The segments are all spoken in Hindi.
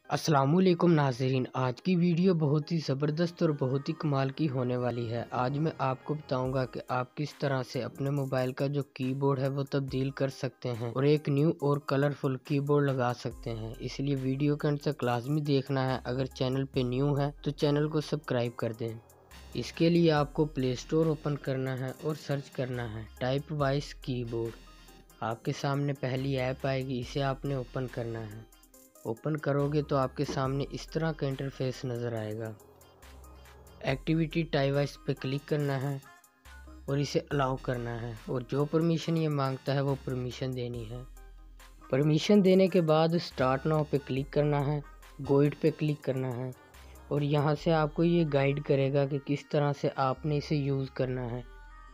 अस्सलामुअलैकुम नाज़रीन, आज की वीडियो बहुत ही ज़बरदस्त और बहुत ही कमाल की होने वाली है। आज मैं आपको बताऊंगा कि आप किस तरह से अपने मोबाइल का जो कीबोर्ड है वो तब्दील कर सकते हैं और एक न्यू और कलरफुल कीबोर्ड लगा सकते हैं। इसलिए वीडियो के अंत तक लाजमी देखना है। अगर चैनल पे न्यू है तो चैनल को सब्सक्राइब कर दें। इसके लिए आपको प्ले स्टोर ओपन करना है और सर्च करना है टाइप वाइस कीबोर्ड। आपके सामने पहली ऐप आएगी, इसे आपने ओपन करना है। ओपन करोगे तो आपके सामने इस तरह का इंटरफेस नज़र आएगा। एक्टिविटी टाइवाइस पे क्लिक करना है और इसे अलाउ करना है और जो परमिशन ये मांगता है वो परमिशन देनी है। परमिशन देने के बाद स्टार्ट नाउ पे क्लिक करना है, गाइड पे क्लिक करना है और यहाँ से आपको ये गाइड करेगा कि किस तरह से आपने इसे यूज़ करना है।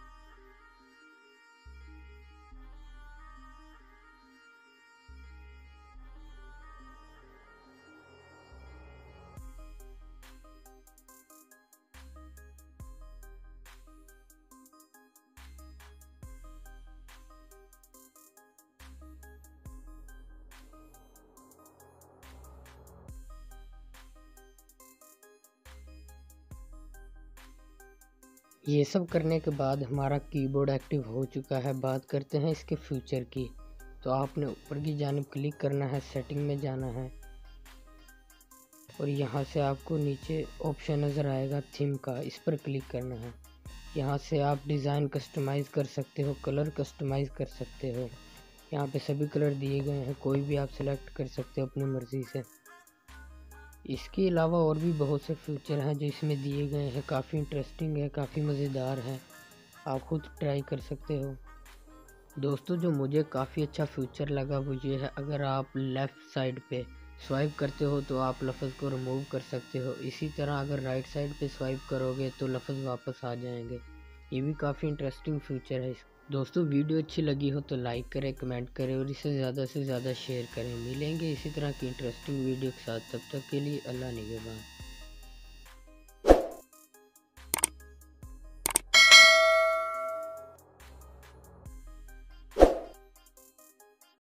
ये सब करने के बाद हमारा कीबोर्ड एक्टिव हो चुका है। बात करते हैं इसके फ्यूचर की। तो आपने ऊपर की जानिब क्लिक करना है, सेटिंग में जाना है और यहाँ से आपको नीचे ऑप्शन नज़र आएगा थीम का, इस पर क्लिक करना है। यहाँ से आप डिज़ाइन कस्टमाइज़ कर सकते हो, कलर कस्टमाइज़ कर सकते हो। यहाँ पे सभी कलर दिए गए हैं, कोई भी आप सिलेक्ट कर सकते हो अपनी मर्ज़ी से। इसके अलावा और भी बहुत से फीचर हैं जो इसमें दिए गए हैं। काफ़ी इंटरेस्टिंग है, काफ़ी मज़ेदार है, आप खुद ट्राई कर सकते हो। दोस्तों, जो मुझे काफ़ी अच्छा फीचर लगा वो ये है, अगर आप लेफ़्ट साइड पे स्वाइप करते हो तो आप लफ्ज़ को रिमूव कर सकते हो। इसी तरह अगर राइट साइड पे स्वाइप करोगे तो लफ्ज़ वापस आ जाएंगे। ये भी काफ़ी इंटरेस्टिंग फीचर है। दोस्तों, वीडियो अच्छी लगी हो तो लाइक करें, कमेंट करें और इसे ज़्यादा से ज़्यादा शेयर करें। मिलेंगे इसी तरह की इंटरेस्टिंग वीडियो के साथ, तब तक के लिए अल्लाह निगहबान।